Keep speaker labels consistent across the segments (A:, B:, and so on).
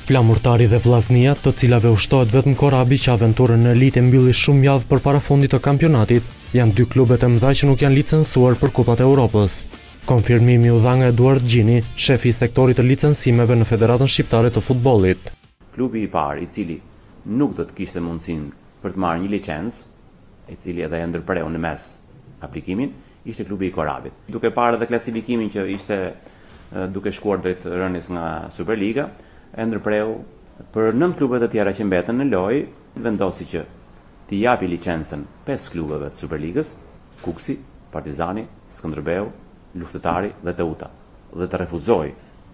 A: Flamurtari dhe Vllaznia, të cilave ushtohet vetëm Korabi që aventurën në elitë mbylli shumë javë përpara fundit të kampionatit, janë dy klubet e mëdha që nuk janë licencuar për Kupat e Europës. Konfirmimi u dha nga Eduard Gjini, shefi i sektorit të licencimeve në Federatën Shqiptare të Futbollit.
B: Klubi i parë i cili nuk do të kishte mundësinë për të marrë një licencë, i cili edhe e ndërpreu në mes aplikimin, ishte klubi i Korabit. Duke parë edhe klasifikimin që ishte duke shkuar drejt rënies nga Superliga, e ndërpreu për 9 klubet e tjera që mbeten në lojë, vendosi që t'i japi licencën 5 klubeve të Superligës, Kuksi, Partizani, Skënderbeu, Luftëtari dhe Teuta, dhe të refuzoi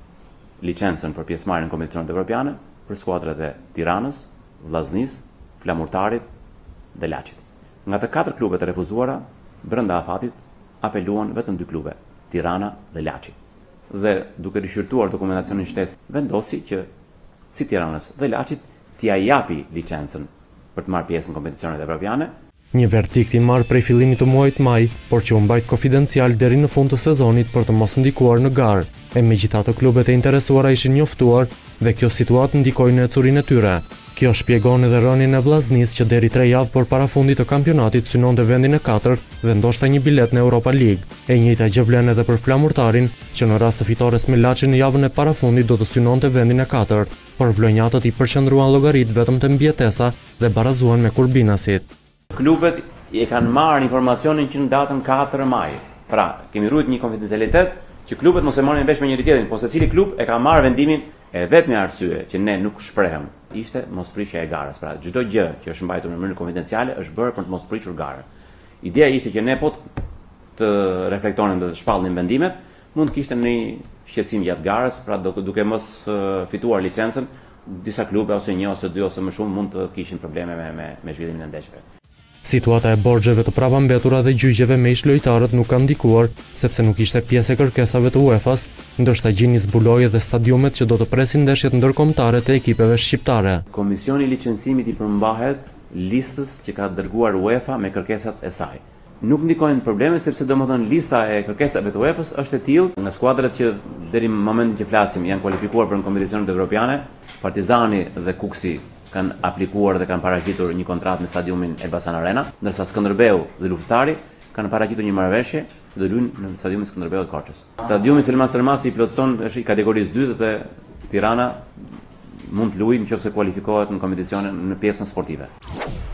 B: licencën për pjesëmarrjen në kompeticionet evropiane për skuadrat e Tiranës, Vllaznisë, Flamurtarit dhe Laçit. Nga të 4 klubet e refuzuara, brenda afatit apeluan vetëm 2 klube, Tirana dhe Laçi. Dhe duke rishqyrtuar dokumentacionin shtesë, vendosi që si Tiranës dhe Laçit t'ia japi licencën për të marrë pjesë në kompeticionet evropiane.
A: Një verdikt i marrë prej fillimit të muajit maj, por që u mbajt konfidencial deri në fund të sezonit për të mos ndikuar në garë, e megjithatë klubet e interesuara ishin njoftuar dhe kjo situatë ndikoi në ecurinë e tyre. Kjo shpjegon edhe rënien e Vllaznisë që deri 3 javë përpara fundit të kampionatit synonte vendin e 4 dhe ndoshta një bilet në Europa League. E njëjta gjë vlen edhe për Flamurtarin, që në rast të fitores me Laçin në javën e parafundit do të synonte vendin e 4, por vlonjatët i përqendruan llogarit vetëm te mbijetesa dhe barazuan me Kurbinasit.
B: Klubet e kanë marrë informacionin që në datën 4 maj. Pra, kemi rrit një konfidencialitet që klubet mos e marrin vesh me njëri tjetrin, por secili klub e ka marrë vendimin e vetmi arsye që ne nuk shprehem ishte mosprishja e garës. Pra, çdo gjë që është mbajtur në mënyrë konfidenciale është bërë për të mos prishur garën. Ideja ishte që ne po të reflektonin dhe të shpallnin vendimet, mund të kishte një shqetësim gjatë garës, pra duke mos fituar licencën, disa klube ose 1 ose 2 ose më shumë mund të kishin probleme me zhvillimin e ndeshjeve.
A: Situata e borxheve të prapambetura dhe gjyqjeve me ish lojtarët nuk ka ndikuar, sepse nuk ishte pjesë e kërkesave të UEFA-s, ndërsa Gjini zbuloi edhe stadiumet që do të presin ndeshjet ndërkombëtare të ekipeve shqiptare.
B: Komisioni i licencimit i përmbahet listës që ka dërguar UEFA me kërkesat e saj. Nuk ndikojnë probleme sepse domethënë lista e kërkesave të UEFA-s është e tillë nga skuadrat që deri në momentin që flasim janë kualifikuar për kompeticionet evropiane, Partizani dhe Kuksi kanë aplikuar dhe kanë paraqitur një kontratë me stadiumin Elbasan Arena, ndërsa Skënderbeu dhe Luftëtari kanë paraqitur një marrëveshje dhe luajnë në stadiumin Skënderbeu të Korçës. Stadiumi Selman Stërmasi i plotëson, është i kategorisë 2 dhe Tirana mund të luajë nëse kualifikohet në kompeticione në pjesën sportive.